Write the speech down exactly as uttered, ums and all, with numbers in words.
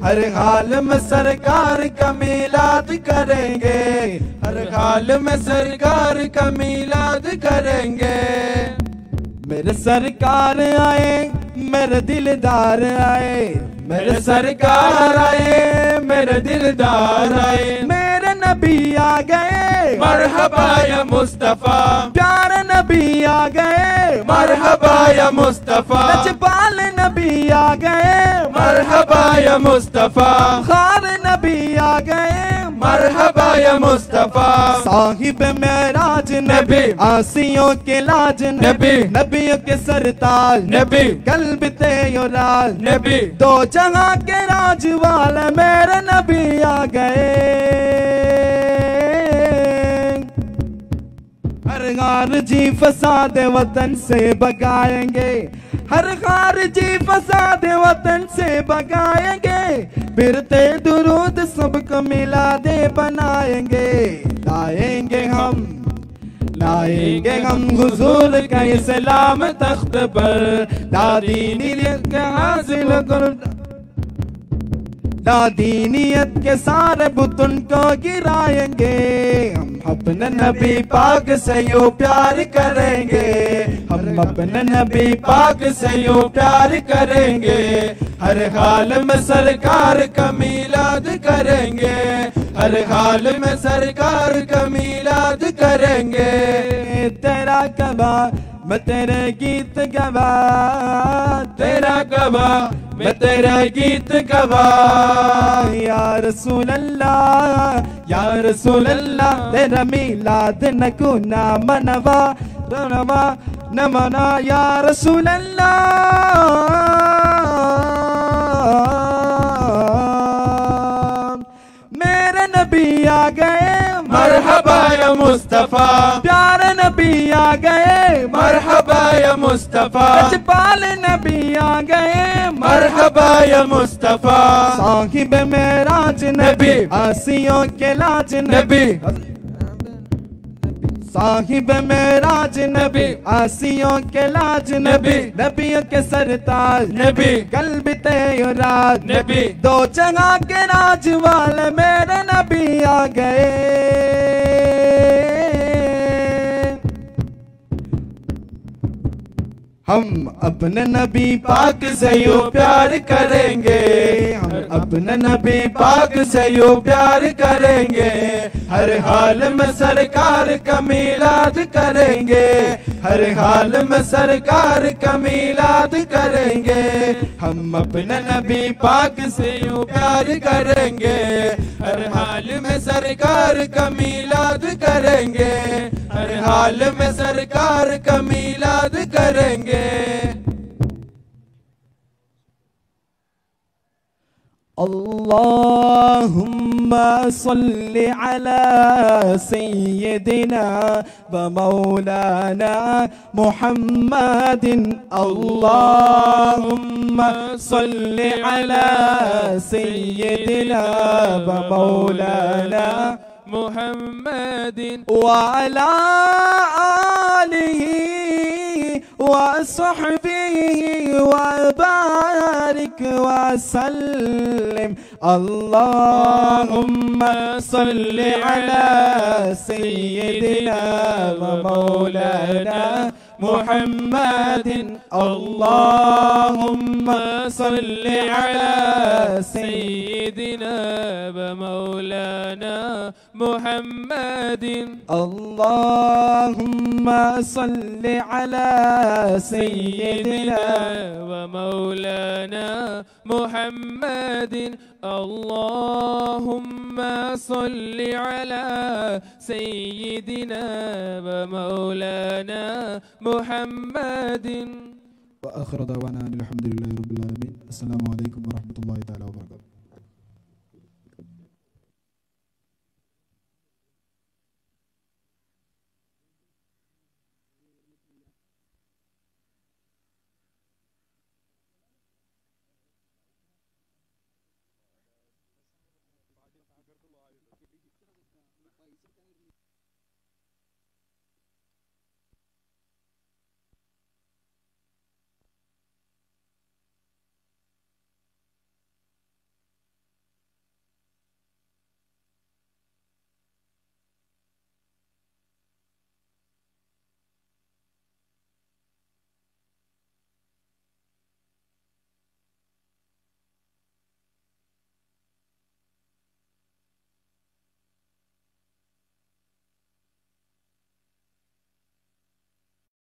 हर हाल में सरकार का मीलाद करेंगे, हर हाल में सरकार का मीलाद करेंगे। मेरे सरकार आए, मेरे दिलदार आए, मेरे सरकार आए, मेरे दिलदार आए। मेरे नबी आ गए, मरहबा या मुस्तफा। प्यारे नबी आ गए, मरहबा या मुस्तफा। लजपाल नबी आ गए, मरहबा या मुस्तफा। खार नबी आ गए, मरहबा या मुस्तफा। साहिब मेराज नबी, आसियों के लाज नबी, नबियों के सरताज नबी, कल्ब तेराज नबी, दो जहां के राज वाले मेरे नबी आ गए। हर खारजी फसाद वतन से भगाएंगे, हर खारजी फसाद वतन से भगाएंगे। फिरते दुरूद सबको मिलादे बनाएंगे। लाएंगे हम, लाएंगे हम हुजूर का इस्लाम तख्त पर। दादीनियत के हासिल कर, दादीनियत के सारे बुतुन को गिराएंगे। हम अपने नबी पाक से यूं प्यार करेंगे, हम अपने नबी पाक से यूं प्यार करेंगे। हर हाल में सरकार का मीलाद करेंगे, हर हाल में सरकार का मीलाद करेंगे। तेरा कबा मैं तेरे गीत गवा, तेरा कबा मैं तेरा गीत गवा। या रसूल अल्लाह, या रसूल अल्लाह, तेरा मीलाद नकुना मनवा मनवा न मना। या रसूल अल्लाह, मेरे नबी आ गए, मरहबा या मुस्तफा। प्यारे नबी आ गए, मरहबा या मुस्तफा। लजपाल नबी आ गए, मरहबा या मुस्तफा। साहिब मेराज नबी, आसियों के लाज नबी, साहिब मेराज नबी, आसियों के लाज नबी, नबियों के सरताज नबी, कल्ब तेराज नबी, दो जगह के राज वाले मेरे नबी आ गए। हम अपने नबी पाक से यूं प्यार करेंगे, हम अपने नबी पाक से यूं प्यार करेंगे। हर हाल में सरकार का मीलाद करेंगे, हर हाल में सरकार का मीलाद करेंगे। हम अपने नबी पाक से यूं प्यार करेंगे, हर हाल में सरकार का मीलाद करेंगे, हर हाल में सरकार का मीलाद करेंगे। अल्लाहुम्मा सल्लि अला सय्यदिना व मौलाना मुहम्मदिन। अल्लाहुम्मा सल्लि अला सय्यदिना व मौलाना मुहम्मदिन व अला आलिहि व सहबिहि व बारिक व सल्लिम। अल्लाहुम्मा सल्लि अला सय्यदिना व मौलाना मुहम्मदिन। अल्लाहुम्मा सल्लि अला सय्यदिना व मौलाना मुहम्मदिन। अल्लाहुम्मा सल्लि अला सय्यदिना व मौलाना मुहम्मदिन। अल्लाहुम्मा सल्लि अला सय्यदिना व मौलाना मुहम्मदिन। व आखिर दअवाना अनिल हम्दुलिल्लाहि रब्बिल आलमीन। अस्सलामु अलैकुम व रहमतुल्लाहि तआला व बरकातुहू।